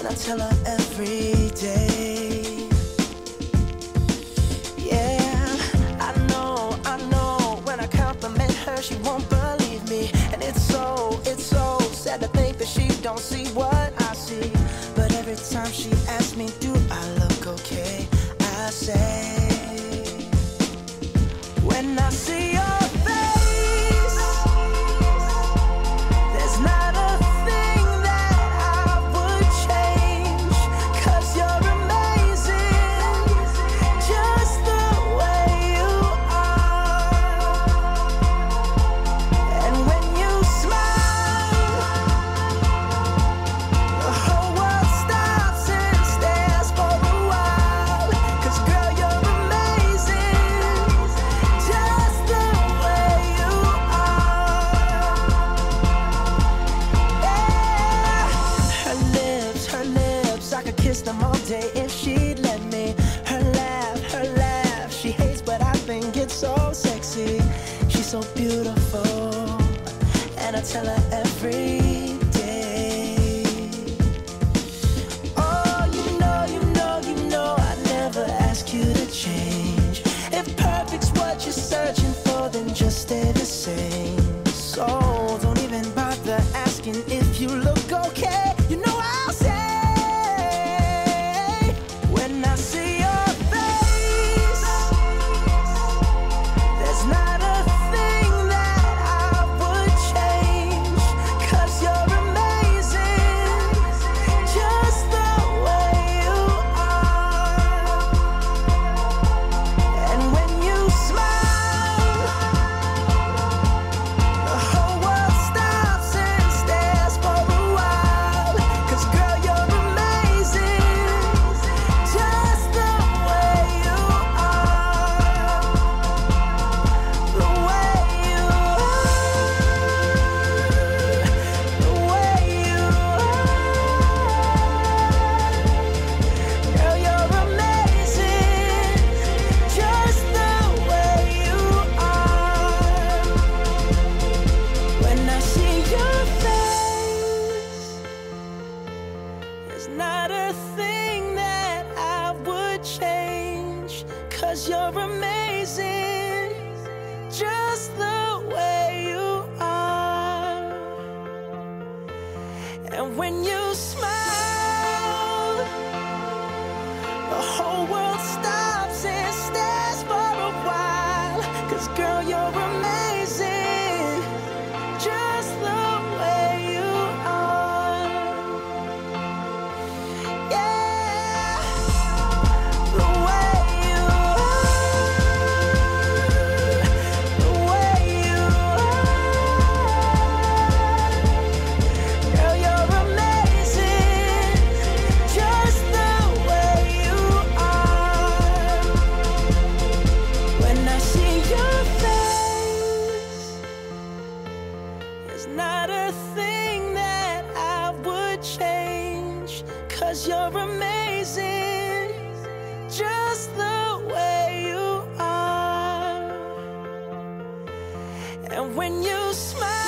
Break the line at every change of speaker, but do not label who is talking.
and I tell her every day. Yeah, I know, when I compliment her, she won't believe me. And it's so sad to think that she don't see what I see. But every time she asks me, do I look okay, I say, when I see your face, there's not a thing that I would change, 'cause you're amazing, just the way you are. And when you smile, the whole world stops and stares for a while, 'cause girl, you're amazing, just the way you are. Yeah. Her lips, I could kiss them all day if she'd let me. Her laugh, she hates, but I think it's so sexy. She's so beautiful, and I tell her every day. Oh, you know, I never ask you to change. If perfect's what you're searching for, then just stay the same. So don't even bother asking if you look okay. You know I'll say, when I see your face, there's not a thing that I would change, 'cause you're amazing, just the way you are. And when you smile, the whole world stops and stares for a while, 'cause girl, you're amazing, just the way you are. The way you are, the way you are. Girl, you're amazing, just the way you are. When I see your face, there's not a thing that I would change, 'cause you're amazing, just the way you are. And when you smile, the whole world stops and stares for a while, 'cause girl, you're amazing, just the way you are. Yeah, the way you are, the way you are. Girl, you're amazing, just the way you are. When I see your face, there's not a thing that I would change, 'cause you're amazing, just the way you are. And when you smile,